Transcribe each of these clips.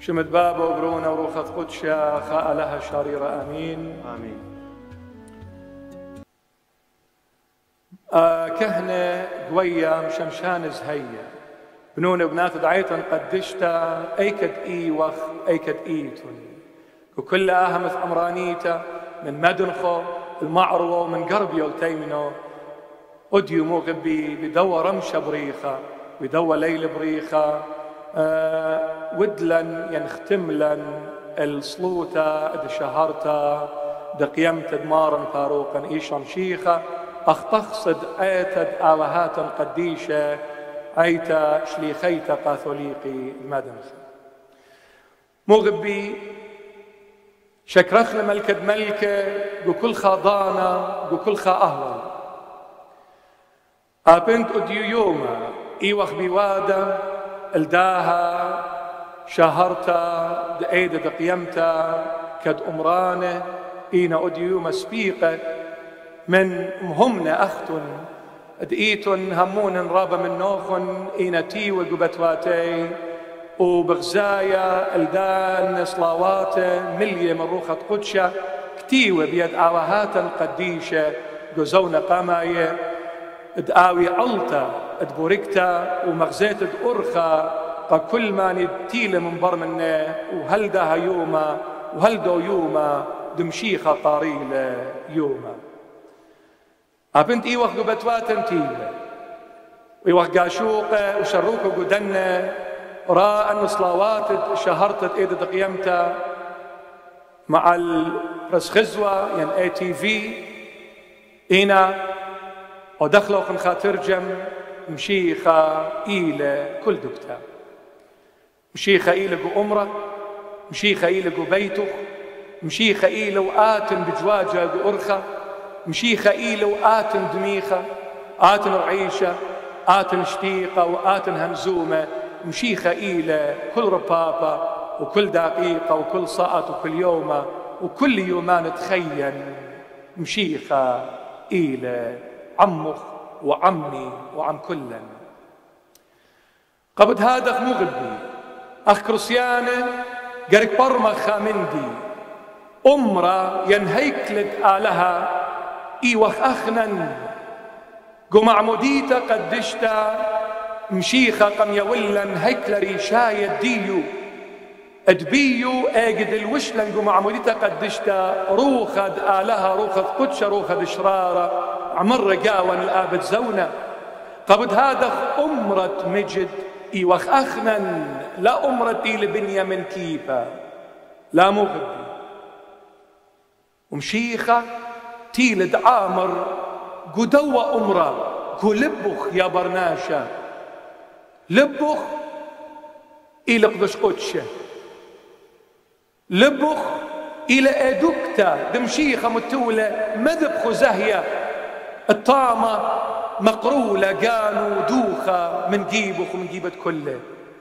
شمت بابا وبرونا وروخة قدشة خاء لها شريرة آمين آمين. كهنة قوية مشمشان زهية بنون بنات دعيتن قدشتا أيكد إيوخ أيكد إيتن وكل مث أمرانيتا من مدنخو المعروة ومن قرب يلتيمنو أديو مغبي بدو رمش بريخة بدو ليل بريخة ودلن ينختملن الصلوتا اد شهرتا دقيمت دمارا فاروقا إيشا مشيخة أختخصد آيتد آلهات قديشة أيتا شليخيتا قاثوليقي المدنخ مغبي شكرخنا ملكة ملكة وكل خاضانا وكل خاهلا أبنت أديو يوما إيوخ بوادا الداها شهرتا دأيدا دقيمتا كد أمرانة إينا أديو مسبيقة من مهمنا أختن دقيتن همون رابا من نوخن إينا تيوى قبتواتي وبغزايا الدان صلاواتي ملية من روخة قدشة كتيوة بيد آوهات قديشة قزونا قاماية دقاوي علتا دبوركتا ومغزيت دأرخا كل ما ندتيل من برمنا وهل داها يوما وهل دو يوما دمشيخة طاريلة يوما أبنت إيوخ قبتواتن تيلة ويوخ قاشوقة وشروكة قدنة راء أن صلاوات شهرتت إيدة دقيمتا مع الرسخزوة يعني ATV إينا ودخلوا خنخا ترجم مشيخة إيلة كل دكتا مشيخة إيلة قو أمرة مشيخة إيلة قو بيتخ مشيخة إيلة وآتن بجواجة قو أرخة مشيخة إيلة وآتن دميخة آتن رعيشة آتن شتيقة وآتن همزومة مشيخة إيلة كل ربابة وكل دقيقة وكل ساعة وكل يوم وكل يومان تخين مشيخة إيلة عمخ وعمي وعم كلن قبض هذا مغبي أخ كرسيانة قرق برمخة مندي أمرا ينهيكلت آلها إيوخ أخنن قم عموديتا قدشتا مشيخة قم يولن هيكل ريشاية ديو ادبيو اجد الوشلن قم عموديتا قدشتا روخد آلها روخد قدشة روخد شرارة عمر قاون الآبد زونة قبض هذا أمرة مجد إيوخ أخنن لا أمرة لبنية من كيفة لا مغبي ومشيخة تيلد عامر قدوة أمرة قلبخ يا برناشة لبخ إلى قدش قدشة لبخ إلى أدوكتا دمشيخة متولة مذبخ زهية الطامة مقرولة قانو دوخة من جيبخ ومن جيبت كله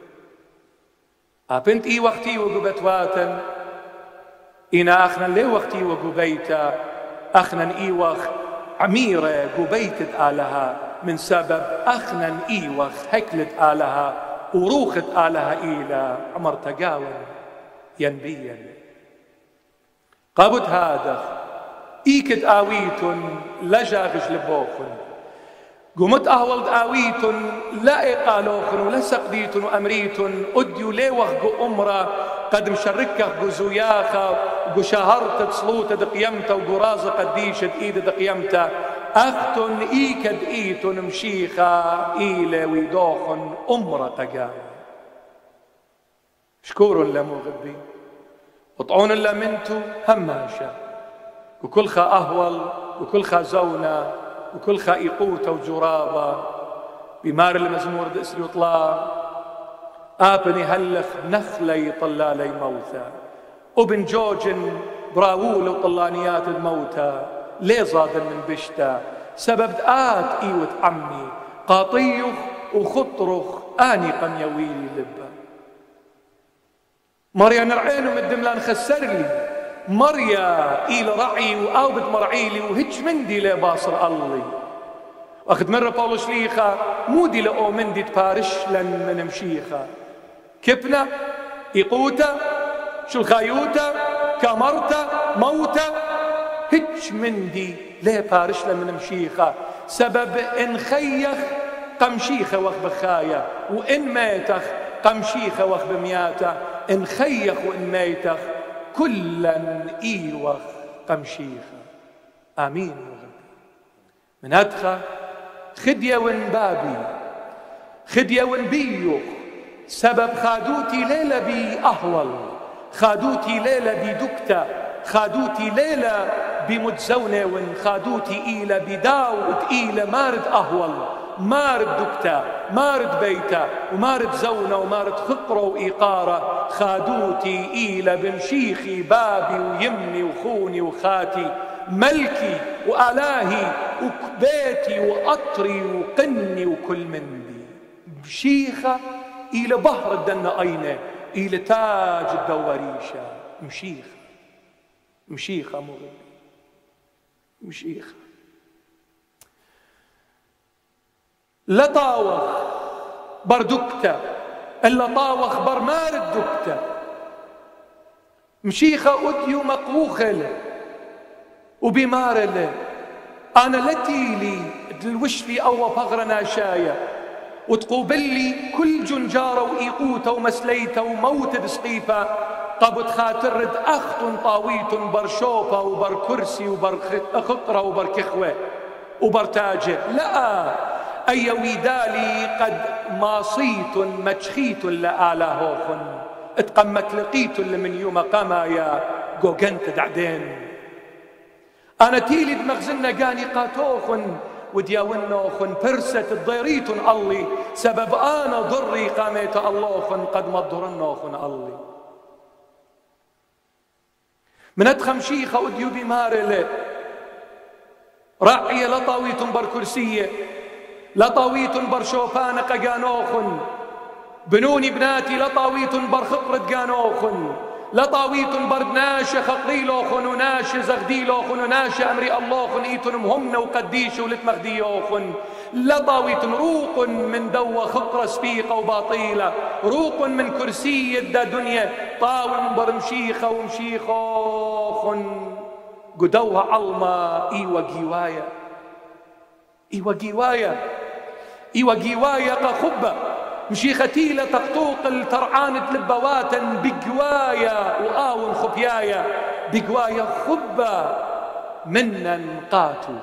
أبنت إي وقتي وقبت واتن إنا أخنا لي وقتي وقبيتا أخنا إيوخ عميرة قبيتت آلها من سبب أخنا إيوخ هكلت آلها وروخت آلها إلى عمر تقاون ينبيا قابت هذا إيكت آويتن لجاغش لبوخن قمت أهولد آويتن لا إقالوخن ولا سقديتن وأمريتن أديو ليوخ قو أمرا قد مشركه قو زياخة قو شهرت تصلوت دقيمتا وقرازة قديشة إيد دقيمتا أختن إيكد إيتن مشيخة إيلة ويدوخن أمرا تقام شكور لمغبي وطعون لمنتو هماشا وكل خا أهول وكل خا زونة وكل خا إيقوتة وجرابة بمار المزمور دسل يطلع آبني هلخ نخلي طلالي موتى وبن جوجن براوول وطلانيات الموتى ليه زاد من بشتا سبب آت إيوت عمي قاطيخ وخطرخ آنقا يويلي لبا مريا نرعينه من الدملان خسر لي مريا إيل رعي وآوبت مرعيلي وهج مندي لباصر الله واخد مرة باولو شليخة مودي لأو مندي تبارش لن من مشيخة كبنا إيقوتا شو الخايوتا كامرتا موتا هج مندي ليه بارشلة من مشيخة سبب إن خيخ قمشيخة وخ بخايا وإن ميتخ قمشيخة وخ بمياته إن خيخ وإن ميتخ كلا إيوخ قمشيخة. آمين. من أدخى خدية ونبابي خدية ونبيوخ سبب خادوتي ليلة بي أهول خادوتي ليلة بي دكتا خادوتي ليلة بمتزونة ون خادوتي إيلة بداود إيلة مارد أهول مارد دكتا مارد بيتا ومارد زونة ومارد خقرة وإيقارة خادوتي إيلة بمشيخي بابي ويمني وخوني وخاتي ملكي وآلاهي وبيتي وقطري وقني وكل من بي مشيخة إلى بحر الدنة أينه إلى تاج الدواريشة مشيخة مشيخة مغني مشيخة لطاوخ بردكتة اللطاوخ برمارد دكتة مشيخة أديو مقوخل وبمارله أنا لتيلي الوشلي أو فغرنا شاية وتقوبلي كل جنجارة وإيقوتة ومسليتة وموت بسقيفة قبض خاطرد أخت طاويت برشوفة وبركرسي وبرخقرة وبركخوة وبرتاجة لا أي ويدالي قد ماصيت مجخيت لآلهوخن اتقمت لقيت من يوم قمايا قوغنت دعدين أنا تيلي دمغزنا قاني قاتوخن ودياونوخن برست الضيريتن الله سبب أنا ضري قاميت اللوخن قد مضرنوخن الله من أدخم شيخة أديو بمارلة رعية لطاويتن بركرسية لطاويتن برشوفان قانوخن بنوني بناتي لطاويتن برخقرد قانوخن لطاويتن بردناش خقريلوخن وناش زغديلوخن وناش أمري اللوخن إيتن مهمنا وقديش ولتمغديوخن لطاويتن روق من دوا خقرة سبيقة وباطيلة روق من كرسي دا دنيا طاول من برمشيخة ومشيخوخن قدوها علما إيوة جيوايا إيوة جيوايا إيوة جيوايا قخبة مشيختي لتقطوق الترعانة لبواتا بقوايا وآون خبيايا بقوايا خبة منا قاتوا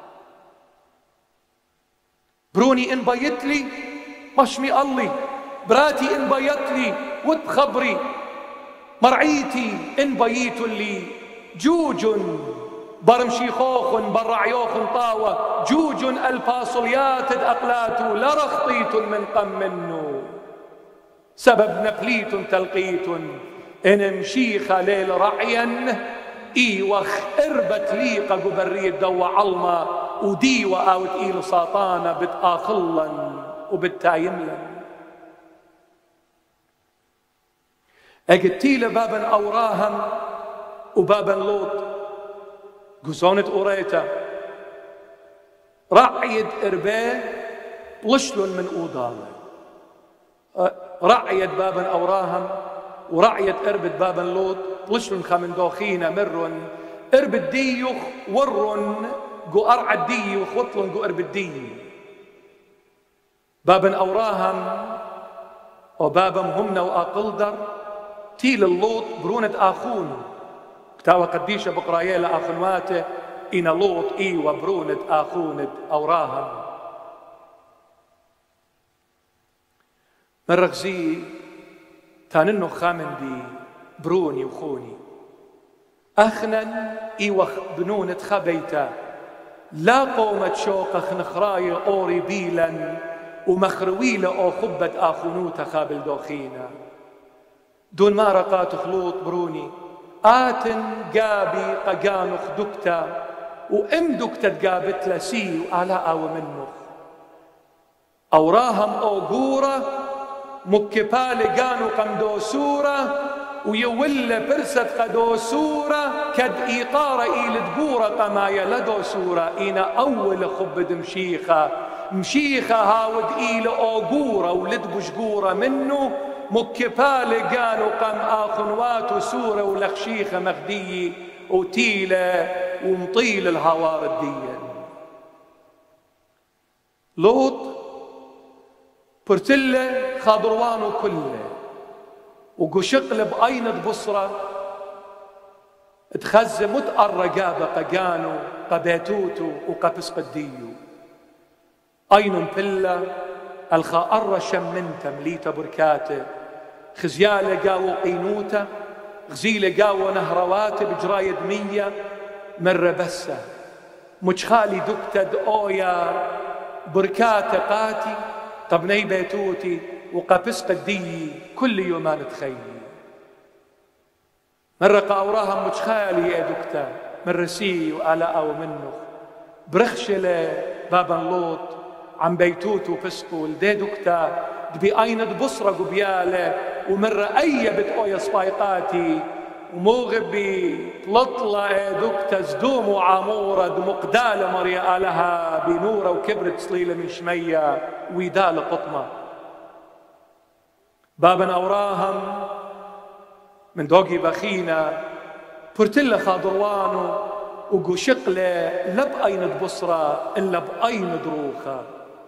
بروني إن بيتلي مشمي الله براتي إن بيتلي وتخبري مرعيتي إن بيتوا لي جوج برمشيخوخ برعيوخ طاوة جوج الفاصليات أقلاتو لرخطيت من قم منه سبب نفليت تلقيت إن مشيخة ليل رعيا إيوخ إربت ليقة قبرية دوا علما وديوة أو تقيل ساطانة بتآخلا وبتايملا أجتيل بابا أوراهم وبابا لوط قزونة أوريتا رعيد إرباه لشلون من أوضالة رعيد بابا أوراهم ورعيد إربد بابا لوط لشلون خمن دوخينا مرن إربد ديوخ ورن قو أرعد ديوخ وطلن قو إربد ديوخ بابا أوراهم وبابا مهمنا وأقلدر تيل اللوط برونة آخون كتاوى قديشة بقرايا لآخنواته إن لوط إي وبرونة آخونة أوراهم من رغزي تاننو خامن دي بروني وخوني أخنن إي وخ بنونة خبيتا لا قومة شوق خنخراي أوري بيلا ومخرويلة أو خبة آخونوتا خابل دوخينا دون ما رقات خلوط بروني آتن قابي قجانخ دكتا وإم دكتا تقابت لسي وآلاء ومنخ أوراهم أوغورة مكبال قانو قمدو سورة ويولى برست قدو سورة كد إيقارة إيل تقورة قمايا لدو سورة إنا أول خبد مشيخة هاود إيل أوغورة ولد بشقورة منه مكبال قالوا قام آخنوات وسورة ولخشيخة مخدية وتيلة ومطيل الهوار الدية. لوط برتلة خاضروانو كله وقشقل بأين بصرة تخزى متقرقابة قانو قبيتوتو وقبس قديو أين بلا الخاء شمنت مليت بركاته خزيالة قاو قينوته غزيلة قاو نهروات بجراية دمية مرة بسة مجخالي دكتد أويا بركاته قاتي قبني بيتوتي وقبس قدي كل يومان تخيلي مرة قاوراها مجخالي يا دكتا مرة سي وآلاء ومنه برخشلة بابا لوط عن بيتوتو بسقو لدي دكتا دبي أين بصرة قبيالة ومرة أي بتقويا صفايقاتي وموغبي لطلة دكتا زدوم وعامورة دمقدالة مريا آلها بنورة وكبرت صليلة من شمية ويدالة قطمة بابا أوراهم من دوقي بخينا برتلة خاضروانو وقشقلة لب أين بصرة إلا بأين دروخة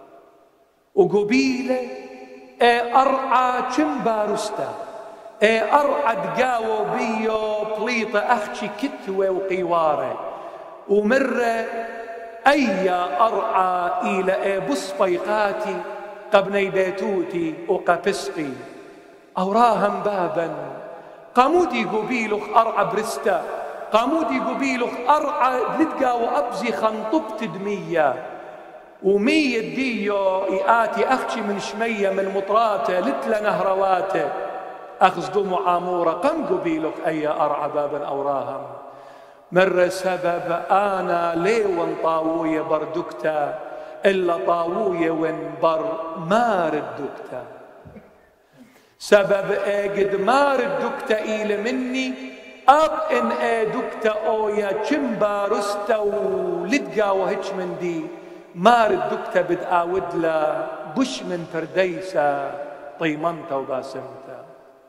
وقبيلة أرعى چمبارستا أرعى دقاو بيو بليطة أخشي كتوة وقيوارة ومرة أي أرعى إلى بصفيقاتي قبني بيتوتي وقبسقي أوراهم بابا قامودي قبيلخ أرعى برستا قامودي قبيلخ أرعى لتقاو أبزي خنطبت دمية ومية ديو إياتي أخشي من شمية من مطراته لتلا نهرواته أخذ دم عامورة قم قبيلك أي أرعى بابا أوراهم مرة سبب أنا ليون طاوية بردكتا إلا طاوية ونبر مارد دكتا سبب قد مارد دكتا إلى مني أب إن دكتا أويا چمبارستا ولدقا وهج من دي مارد دكتا بدآود لا بش من فرديسة طيمنتا وباسمتا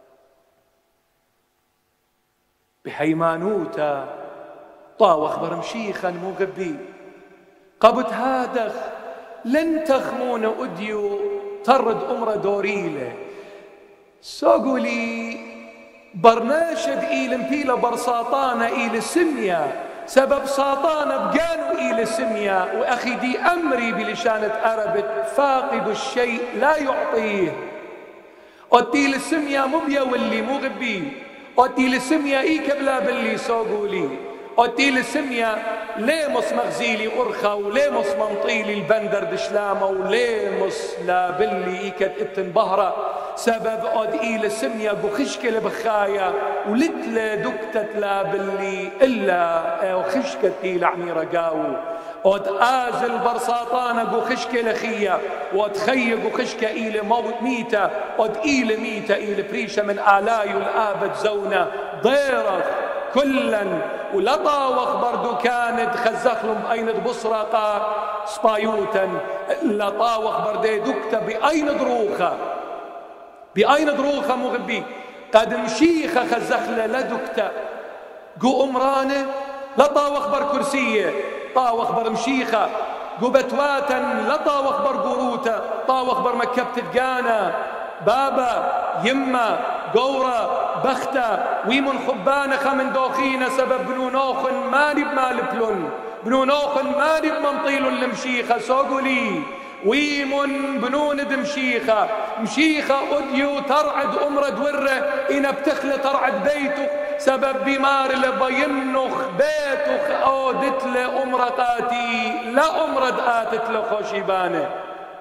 بحيمانوتا طاوخ برمشيخا مغبي قبت هادخ لن تخمون أديو ترد أمر دوريله ساقولي برناشد إيل مبيلة برساطانة إيل سمية سبب ساطانة بقانو إيل سمية وأخي دي أمري بلشانة أربت فاقد الشيء لا يعطيه أتيل سمية مبيا واللي مغبي أتيل سمية إيك بلا باللي ساقولي أتيل سمية ليمس مغزيلي أرخى وليمس منطيلي البندر دشلامة وليمس لا باللي إيكت اتنبهرة سبب أدئيل سمية بخشكة بخايا ولتلا دكتت لا باللي إلا وخشكة إلى عميرة قاو ود آزل برساطانة بخشكة لخية وتخيق بخشكة إلى موت ميتة ود إلى ميتة إلى بريشة من آلاي الآبد زونة ضيرخ كلا ولطاوخ بردو كانت خزخلهم أين بصرقة سبايوتا لطاوخ بردي دكتة بأين دروخة بأين دروخة مغبي قد مشيخة خزخلة لدكتة قو أمرانة لطاوخ بر كرسية طاوخ بر مشيخة قو بتواتا لطاوخ بر قروتا طاوخ بر مكبت تقانا بابا يما قورة بختة ويمن خبانة خمن دوخينة سبب بنونوخ ماني بمال بلون بنونوخ ماني بمنطيل المشيخة سوقولي ويمن بنون دمشيخة مشيخة أديو ترعد أمرد ورة إنا بتخلى ترعد بيته سبب بمار لبينخ بيتخ أودت لأمرقاتي لا أمرد آتت لخوشيبانه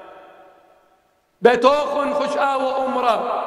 بيتوخن خش آوى أمره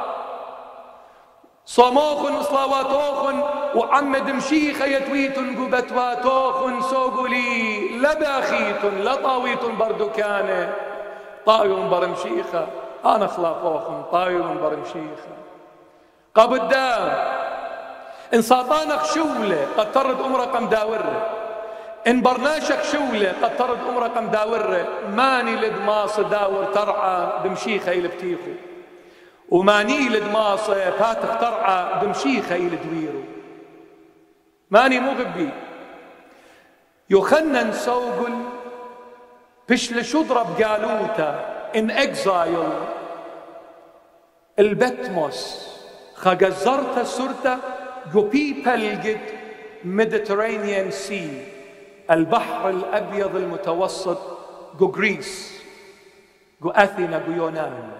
صموخن صلواتوخن وعمد مشيخة يتويتن قبتواتوخن سوقلي لباخيتن لطاويتن بردكانه طاير برمشيخة أنا خلاقوخن طاير برمشيخة قبدام إن ساطانك شولة قد ترد أمرك مداورة إن برناشك شولة قد ترد أمرك مداورة ماني لدماص داور ترعى بمشيخة يلبتيخو وماني لدماصة فاتخ ترعى بمشيخة إلى دويرو ماني مو غبي يوخنن سوقل بشل شضرب قالوتا in exile البتموس خجزرت سرتا جو people get Mediterranean Sea البحر الأبيض المتوسط جو غريس جو أثينا جو يونان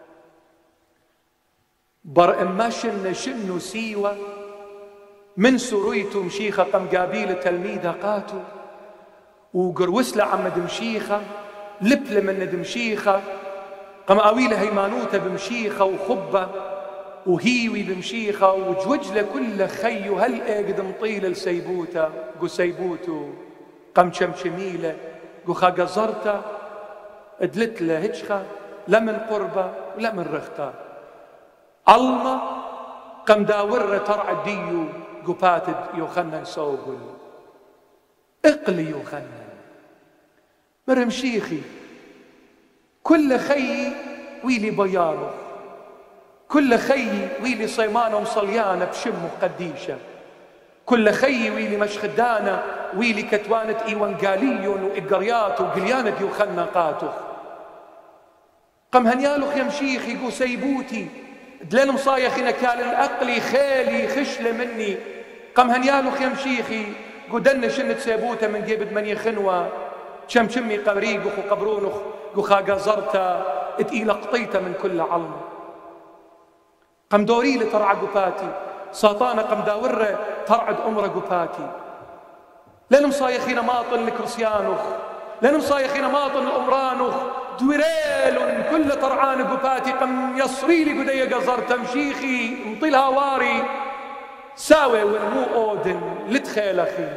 بر إماشن شنو سيوة من سرويتو مشيخة قم قابيل تلميذة قاتو وقروسلة عمد مشيخة لبلة من دمشيخة قم أويلة هيمانوتة بمشيخة وخبة وهيوي بمشيخة وجوجلة كل خيو هل اقد مطيلة لسيبوتا قو سيبوتو قم شمشميلة قو خاقزرتا ادلت له هجخة لا من قربة ولا من رخطة علمة قم داورة ترعى الديو قو باتد يوخنن سوقل اقلي يوخنن مرم شيخي كل خيي ويلي بيانه كل خيي ويلي صيمانه مصليانه بشمه قديشه كل خيي ويلي مشخدانه ويلي كتوانه ايوان قاليون واقريات وقليانه يوخنا قاتخ قم هنيالخ يا مشيخي قو سيبوتي دلن مصايخي نكال الأقلي خيلي خشله مني قم هنيالخ يا مشيخي قو دن شنت سيبوته من جيبد من يخنوه شمشمي قبريقخ وقبرونخ قخا قزرتا اتئيل قطيتا من كل علم قم دوري لترعى قباتي ساطانة قم داورة ترعد أمر قباتي لن مصايخين ماطن لكرسيانخ لن مصايخين ماطن الأمرانخ دويريل كل ترعان قباتي قم يصري لي قدي قزرتا مشيخي مطيلها واري ساوي والمو أودن لتخيل أخي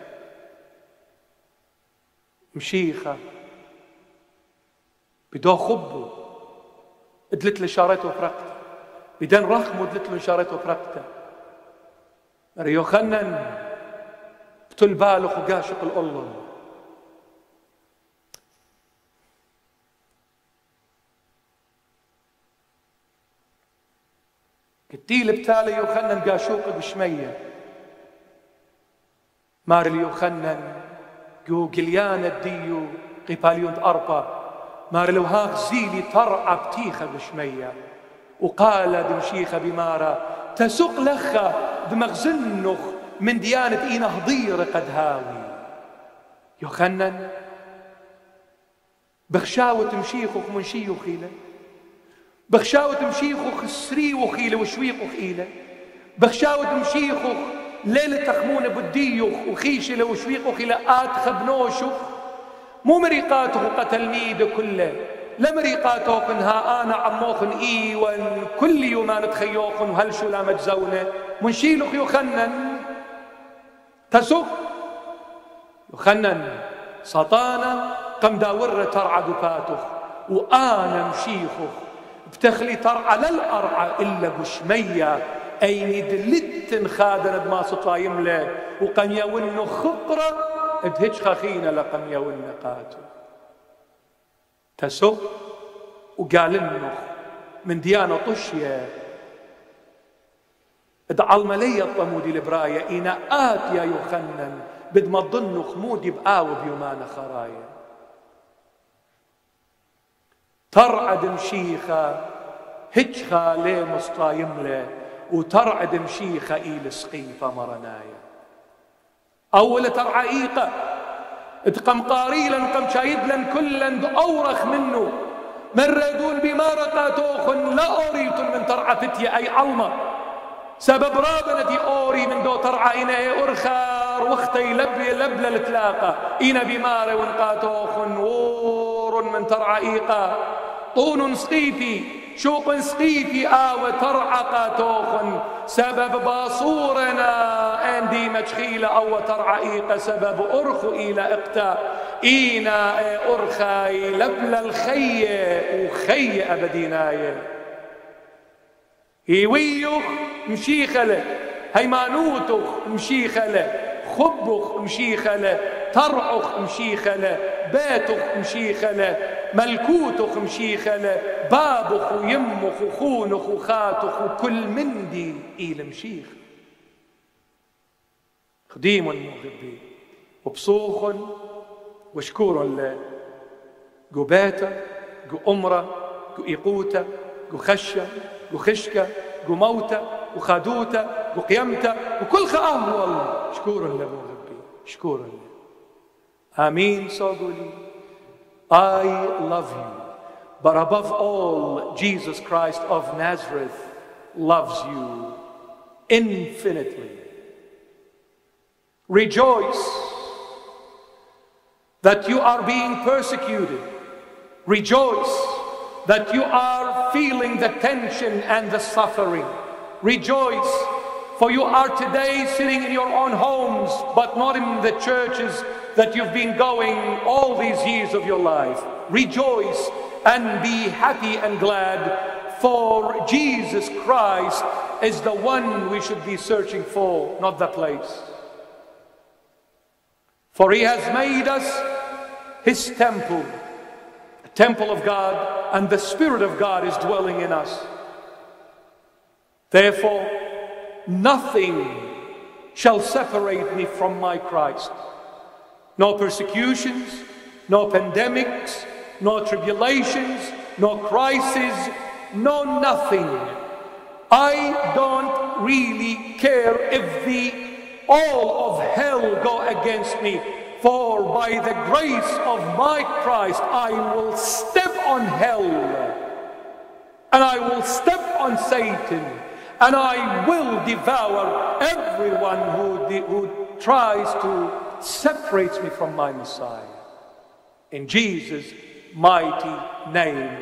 مشيخة بدو خبو ادلت لي شارته وفرقته بدن رخمو ادلت له شارته وفرقته ريو خنن بتل بالخ وقاشق الألم كتيل بتالي يوخنن قاشوق بشمية مار اليوخنن جو قليان الديو قباليون أربا مار لو هاك زيلي ترعى بتيخة بشمية وقال دمشيخة بمارة تسق لخة بمغزنخ من ديانة إينا هضير قد هاوي يوخنن بخشاوة مشيخك من شيوخيله بخشاوة مشيخك سري وخيله وشويق وخيله بخشاوة مشيخك ليلة تخمون بديوخ وخيشله وشويق خيله خبنوشخ مو مريقاته قتل ميد كله لا مريقاته قنها أنا عموخن إيوان كل يوم أنا تخيوخن وهل شو لا مجزونة منشيلخ يخنن تسوق يخنن سطانة قم داورة ترعى دفاتخ وأنا مشيخخ بتخلي ترعى للأرعى إلا بشمية أين دلتن خادن بما سطايم له وقم يون خقرة ادهج خخينة لقم يون قاتو تسوق وقال النخ من ديانة طشية ادعى الملية الطمودي البراية إنا آت يا يخنن بد ما تظن خمودي بآوب يومان خرايا ترعد مشيخة هجخة ليه مصطايم له وترعد مشيخة إيل سقيفة مرنايا أول ترعيقة اتقم قاريلا قم شايدلا كلا أورخ منه مردون بمارقة توخن لا أوريت من ترعى فتية أي علمة سبب رابنتي أوري من دو ترعى إنا أرخار واختي لبلة لتلاقى إنا بمارة ونقاتوخن وور من ترعيقة طون سقيفي شوق سقيفي وترعى قاتوخن سبب باصورنا اندي مجخيلة أو ترعى سبب أرخو إلى إقتا إينا أرخاي لبل الخي وخي أبديناي هيويخ مشيخله هيمانوتخ مشيخله خبخ مشيخله ترعخ مشيخلة، بيتخ مشيخلة، ملكوتخ مشيخلة، بابخ ويمخ وخونخ وخاتخ وكل مندي إيل مشيخ. خديم المغربي وبصوخ وشكور له، جو بيتا جو أمرة جو إيقوتا جو خشة جو خشكة جو موتا وخادوتا وقيمتا وكل خآه والله. شكور له مغربي، شكور له. آمين. صاقولي I love you, but above all, Jesus Christ of Nazareth loves you infinitely. Rejoice that you are being persecuted. Rejoice that you are feeling the tension and the suffering. Rejoice, for you are today sitting in your own homes, but not in the churches that you've been going all these years of your life. Rejoice and be happy and glad, for Jesus Christ is the one we should be searching for, not the place. For he has made us his temple, a temple of God, and the Spirit of God is dwelling in us. Therefore, nothing shall separate me from my Christ. No persecutions, no pandemics, no tribulations, no crises, no nothing. I don't really care if all of hell go against me, for by the grace of my Christ I will step on hell, and I will step on Satan, and I will devour everyone who tries to separate me from my Messiah. In Jesus' mighty name,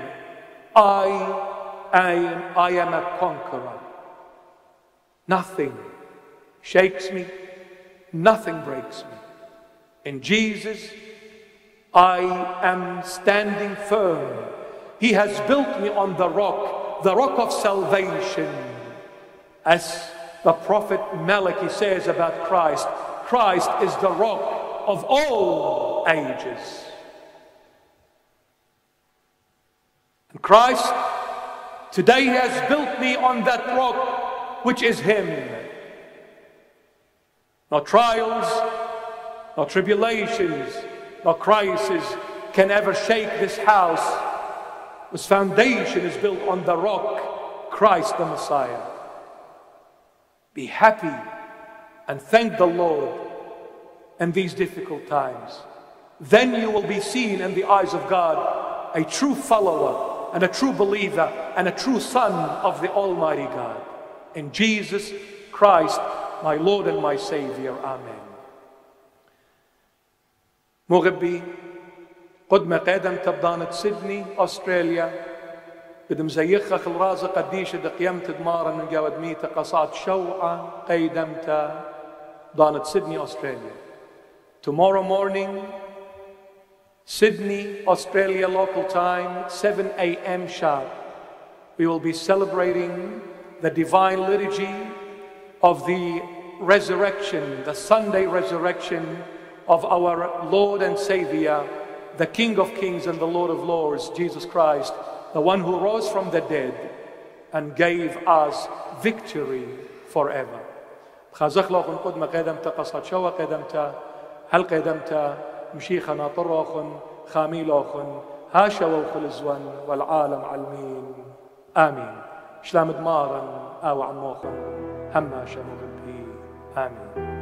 I am a conqueror. Nothing shakes me, nothing breaks me. In Jesus, I am standing firm. He has built me on the rock of salvation. As the prophet Malachi says about Christ, Christ is the rock of all ages. And Christ today has built me on that rock, which is Him. No trials, no tribulations, no crisis can ever shake this house, whose foundation is built on the rock, Christ the Messiah. Be happy and thank the Lord in these difficult times. Then you will be seen in the eyes of God a true follower and a true believer and a true son of the Almighty God. In Jesus Christ, my Lord and my Savior. Amen. مغبي قدمة قدمت بضانة سيدني أستراليا بدم زيخة خل رازة قديش قيمت دمارا من جاود ميتا قصات شوعة قيدمت ضانة سيدني أستراليا. Tomorrow morning, Sydney, Australia local time, 7 a.m. sharp, we will be celebrating the divine liturgy of the resurrection, the Sunday resurrection of our Lord and Savior, the King of Kings and the Lord of Lords, Jesus Christ, the one who rose from the dead and gave us victory forever. خازخ لوخن قدما قدمت قصة شوى قدمت هل قدمت مشيخة ناطروخن خامي لوخن هاشا ووخل الزوان والعالم علمين. آمين. شلام دمارا أو عموخن هما شمغبي. آمين.